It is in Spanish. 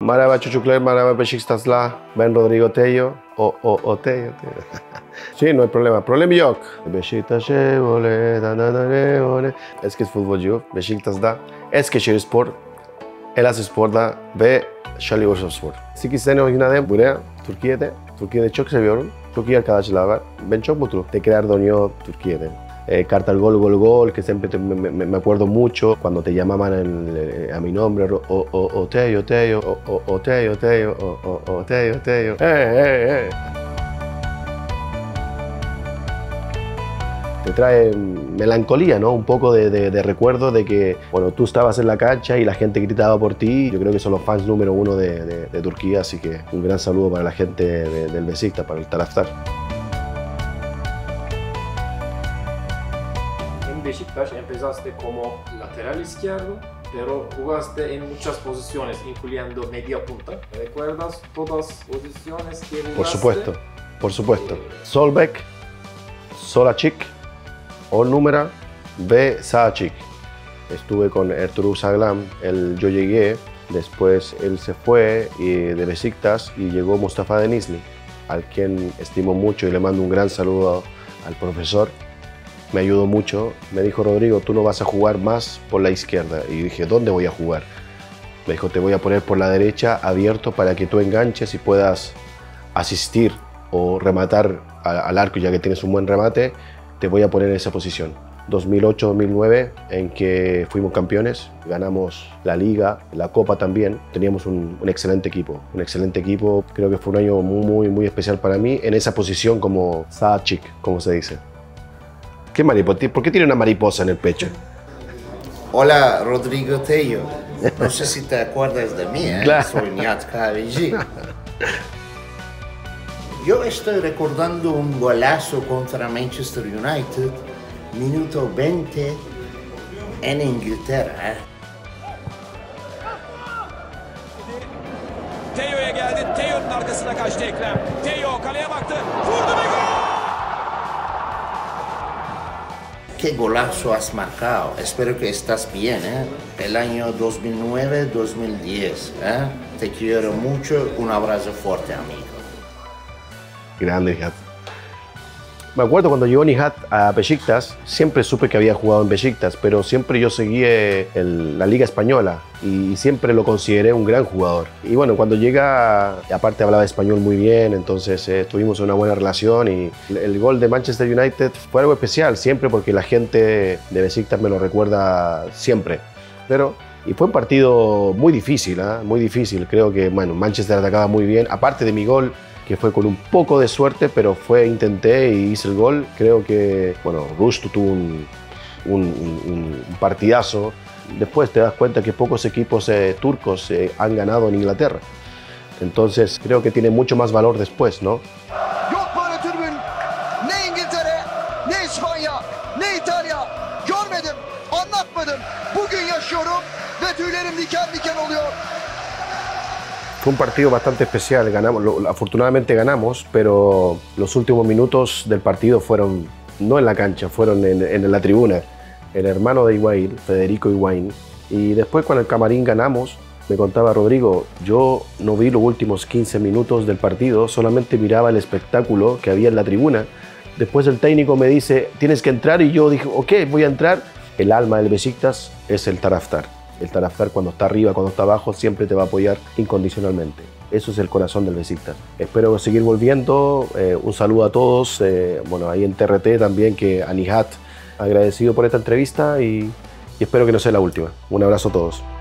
Merhaba çocuklar, merhaba Beşiktaşlar. Ben Rodrigo Tello. Tello. Sí, no hay problema. Problem yok. Beşiktaş'e ole, ole. Eski futbolcu Beşiktaş'da Eskişehirspor, Elazığspor'da ve Şanlıurfaspor. 8 sene oynadım buraya, Türkiye'de. Türkiye'de çok seviyorum. Çok iyi arkadaşlar var. Ben çok mutlu. Tekrar dönüyor Türkiye'de. Carta gol, gol, gol, que siempre me acuerdo mucho cuando te llamaban a mi nombre, Tello, Tello, Tello, Tello, Tello, Tello. Te trae melancolía, ¿no? Un poco de recuerdo de que, bueno, tú estabas en la cancha y la gente gritaba por ti. Yo creo que son los fans número uno de Turquía, así que un gran saludo para la gente del Beşiktaş, para el Taraftar. En Beşiktaş empezaste como lateral izquierdo, pero jugaste en muchas posiciones, incluyendo media punta. ¿Recuerdas todas las posiciones que jugaste? Por supuesto, por supuesto. Sol bek, sol açık, 10 numara ve sağ açık. Estuve con Ertuğrul Sağlam, yo llegué, después él se fue de Beşiktaş y llegó Mustafa Denizli, al quien estimo mucho y le mando un gran saludo al profesor. Me ayudó mucho, me dijo Rodrigo, tú no vas a jugar más por la izquierda. Y dije, ¿dónde voy a jugar? Me dijo, te voy a poner por la derecha abierto para que tú enganches y puedas asistir o rematar al arco, ya que tienes un buen remate, te voy a poner en esa posición. 2008-2009, en que fuimos campeones, ganamos la Liga, la Copa también, teníamos un excelente equipo, creo que fue un año muy especial para mí, en esa posición como sağ açık, como se dice. ¿Qué mariposa? ¿Por qué tiene una mariposa en el pecho? Hola, Rodrigo Tello. No sé si te acuerdas de mí, ¿eh? Claro. Soy Nihat Kahveci. Yo estoy recordando un golazo contra Manchester United, minuto 20 en Inglaterra. Tello'ya geldi. Tello'nun arkasına kaçtı Ekrem. Tello kaleye baktı. Vurdu ve gol! ¿Qué golazo has marcado? Espero que estás bien, ¿eh? El año 2009-2010, ¿eh? Te quiero mucho, un abrazo fuerte, amigo. Grande Nihat. Me acuerdo cuando llegó Nihat a Beşiktaş, siempre supe que había jugado en Beşiktaş, pero siempre yo seguí la Liga Española y siempre lo consideré un gran jugador. Y bueno, cuando llega, aparte hablaba español muy bien, entonces tuvimos una buena relación y el gol de Manchester United fue algo especial, siempre porque la gente de Beşiktaş me lo recuerda siempre. Y fue un partido muy difícil, ¿eh? Muy difícil. Creo que bueno, Manchester atacaba muy bien, aparte de mi gol, que fue con un poco de suerte, pero intenté y hice el gol. Creo que, bueno, Rusto tuvo un partidazo. Después te das cuenta que pocos equipos turcos han ganado en Inglaterra. Entonces creo que tiene mucho más valor después, ¿no? Yok böyle tribün. Ne İngiltere, ne İspanya, ne İtalya. Görmedim, anlatmadım. Bugün yaşıyorum ve tüylerim diken diken oluyor. Fue un partido bastante especial, afortunadamente ganamos, pero los últimos minutos del partido fueron no en la cancha, fueron en la tribuna. El hermano de Higuaín, Federico Higuaín, y después cuando el camarín ganamos, me contaba Rodrigo, yo no vi los últimos 15 minutos del partido, solamente miraba el espectáculo que había en la tribuna. Después el técnico me dice, tienes que entrar, y yo dije, ok, voy a entrar. El alma del Beşiktaş es el Taraftar. El Taraftar cuando está arriba, cuando está abajo, siempre te va a apoyar incondicionalmente. Eso es el corazón del Beşiktaş. Espero seguir volviendo. Un saludo a todos. Bueno, ahí en TRT también, que a Nihat, agradecido por esta entrevista y espero que no sea la última. Un abrazo a todos.